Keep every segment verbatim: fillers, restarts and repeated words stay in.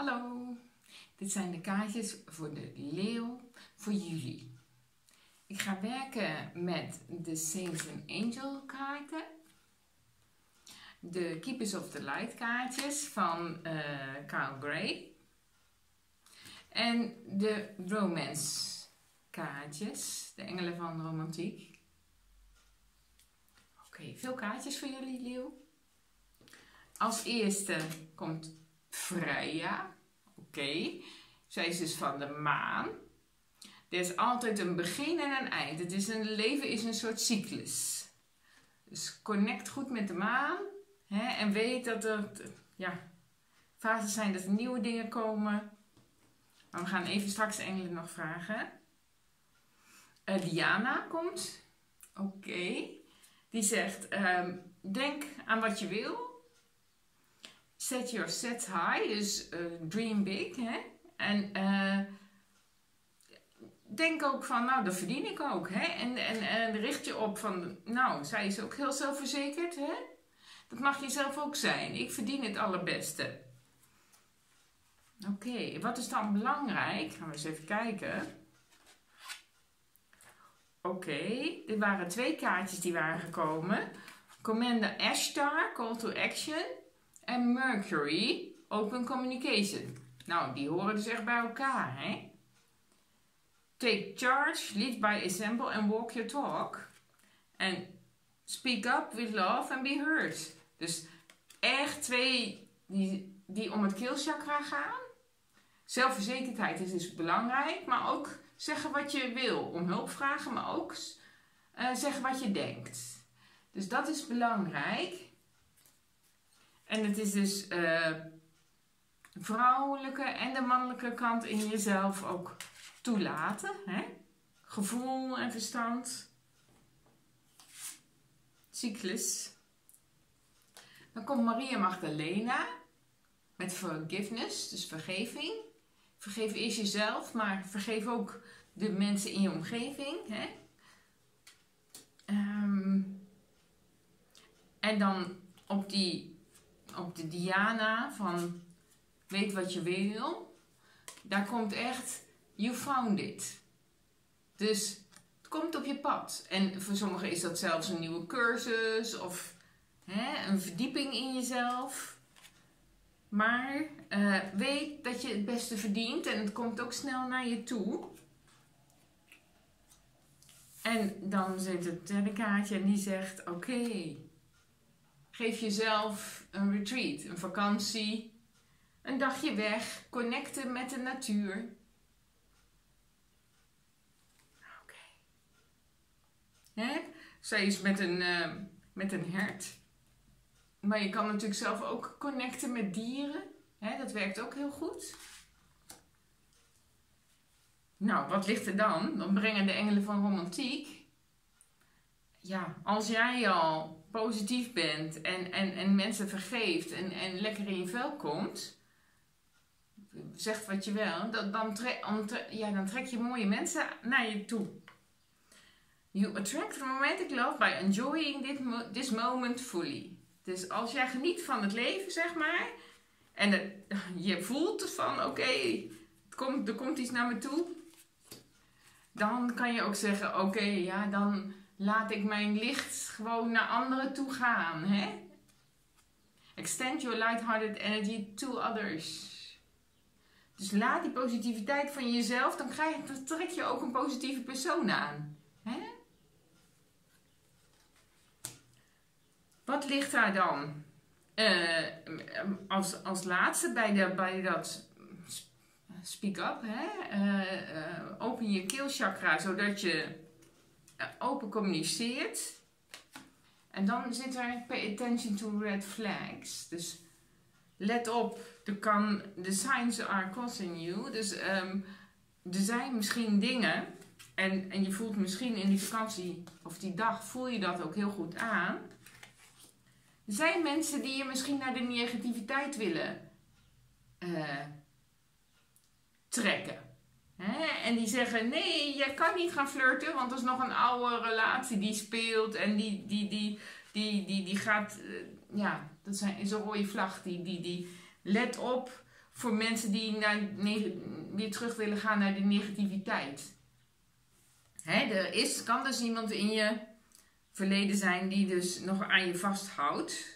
Hallo, dit zijn de kaartjes voor de leeuw voor juli. Ik ga werken met de Saints and Angel kaarten, de Keepers of the Light kaartjes van uh, Kyle Gray en de Romance kaartjes, de engelen van romantiek. Oké, okay, veel kaartjes voor jullie leeuw. Als eerste komt Freya. Oké, okay. Zij is dus van de maan. Er is altijd een begin en een eind. Het is een leven is een soort cyclus. Dus connect goed met de maan. Hè, en weet dat er ja, fases zijn dat er nieuwe dingen komen. Maar we gaan even straks de engelen nog vragen. Uh, Diana komt. Oké. Okay. Die zegt, um, denk aan wat je wil. Set your sets high, dus uh, dream big. Hè? En uh, denk ook van, nou, dat verdien ik ook. Hè? En, en, en richt je op van, nou, zij is ook heel zelfverzekerd. Hè? Dat mag je zelf ook zijn. Ik verdien het allerbeste. Oké, okay, wat is dan belangrijk? Gaan we eens even kijken. Oké, okay, dit waren twee kaartjes die waren gekomen. Commander Ashtar, Call to Action. En Mercury, Open Communication. Nou, die horen dus echt bij elkaar, hè? Take charge, lead by example and walk your talk. En speak up with love and be heard. Dus echt twee die, die om het keelchakra gaan. Zelfverzekerdheid is dus belangrijk, maar ook zeggen wat je wil. Om hulp vragen, maar ook uh, zeggen wat je denkt. Dus dat is belangrijk. En het is dus uh, vrouwelijke en de mannelijke kant in jezelf ook toelaten. Hè? Gevoel en verstand. Cyclus. Dan komt Maria Magdalena met forgiveness, dus vergeving. Vergeef eerst jezelf, maar vergeef ook de mensen in je omgeving. Hè? Um, en dan op die... Op de Diana van weet wat je wil. Daar komt echt you found it. Dus het komt op je pad. En voor sommigen is dat zelfs een nieuwe cursus of hè, een verdieping in jezelf. Maar uh, weet dat je het beste verdient en het komt ook snel naar je toe. En dan zit het derde kaartje en die zegt oké. Okay, geef jezelf een retreat, een vakantie, een dagje weg, connecten met de natuur. Oké. Okay. Zij is met een, uh, met een hert. Maar je kan natuurlijk zelf ook connecten met dieren. Hè? Dat werkt ook heel goed. Nou, wat ligt er dan? Dan brengen de engelen van romantiek. Ja, als jij al positief bent en, en, en mensen vergeeft en, en lekker in je vel komt, zegt wat je wil, dat, dan, trek, ja, dan trek je mooie mensen naar je toe. You attract romantic love by enjoying this, this moment fully. Dus als jij geniet van het leven, zeg maar, en het, je voelt van oké, okay, komt, er komt iets naar me toe, dan kan je ook zeggen oké, okay, ja, dan laat ik mijn licht gewoon naar anderen toe gaan. Hè? Extend your light-hearted energy to others. Dus laat die positiviteit van jezelf, dan, krijg, dan trek je ook een positieve persoon aan. Hè? Wat ligt daar dan? Uh, als, als laatste bij, de, bij dat speak up. Hè? Uh, uh, open je keelchakra zodat je open communiceert. En dan zit er pay attention to red flags. Dus let op, er kan, the signs are crossing you. Dus um, er zijn misschien dingen en, en je voelt misschien in die vakantie of die dag voel je dat ook heel goed aan. Er zijn mensen die je misschien naar de negativiteit willen uh, trekken. He, en die zeggen, nee, jij kan niet gaan flirten, want er is nog een oude relatie die speelt en die, die, die, die, die, die gaat, uh, ja, dat zijn, is een rode vlag, die, die, die let op voor mensen die naar weer terug willen gaan naar de negativiteit. Hè, er is, kan dus iemand in je verleden zijn die dus nog aan je vasthoudt.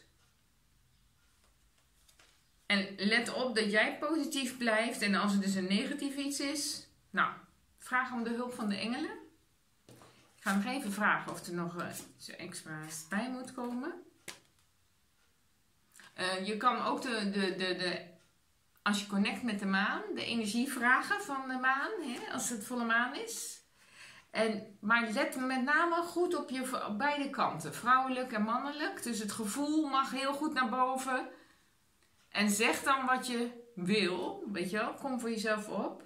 En let op dat jij positief blijft. En als er dus een negatief iets is, nou, vraag om de hulp van de engelen. Ik ga nog even vragen of er nog uh, iets extra's bij moet komen. Uh, je kan ook de, de, de, de, als je connect met de maan, de energie vragen van de maan, hè, als het volle maan is. En, maar let met name goed op je op beide kanten, vrouwelijk en mannelijk. Dus het gevoel mag heel goed naar boven. En zeg dan wat je wil, weet je wel, kom voor jezelf op.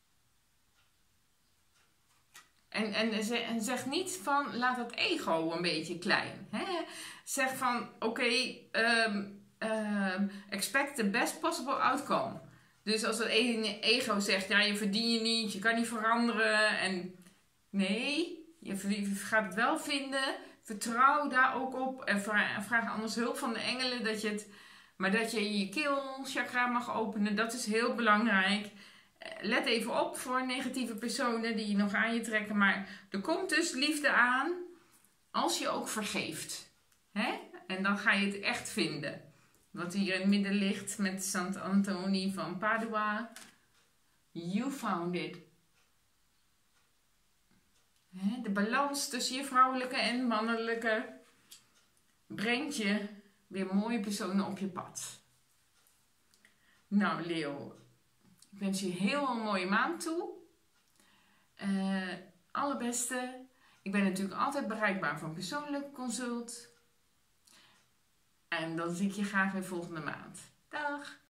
En, en, en zeg niet van, laat dat ego een beetje klein. Hè? Zeg van, oké, okay, um, um, expect the best possible outcome. Dus als het ego zegt, ja, je verdient je niet, je kan niet veranderen. En nee, je gaat het wel vinden. Vertrouw daar ook op en vraag, vraag anders hulp van de engelen dat je het... Maar dat je je keelchakra mag openen, dat is heel belangrijk. Let even op voor negatieve personen die je nog aan je trekken. Maar er komt dus liefde aan als je ook vergeeft. Hè? En dan ga je het echt vinden. Wat hier in het midden ligt met Sant Antoni van Padua. You found it. Hè? De balans tussen je vrouwelijke en mannelijke brengt je weer mooie personen op je pad. Nou, Leo, ik wens je heel een mooie maand toe. Uh, allerbeste. Ik ben natuurlijk altijd bereikbaar voor een persoonlijk consult. En dan zie ik je graag weer volgende maand. Dag!